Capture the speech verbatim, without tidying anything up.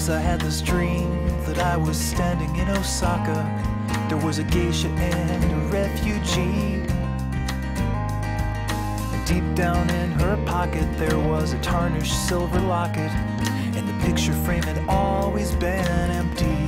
Once I had this dream that I was standing in Osaka. There was a geisha and a refugee. And deep down in her pocket there was a tarnished silver locket, and the picture frame had always been empty.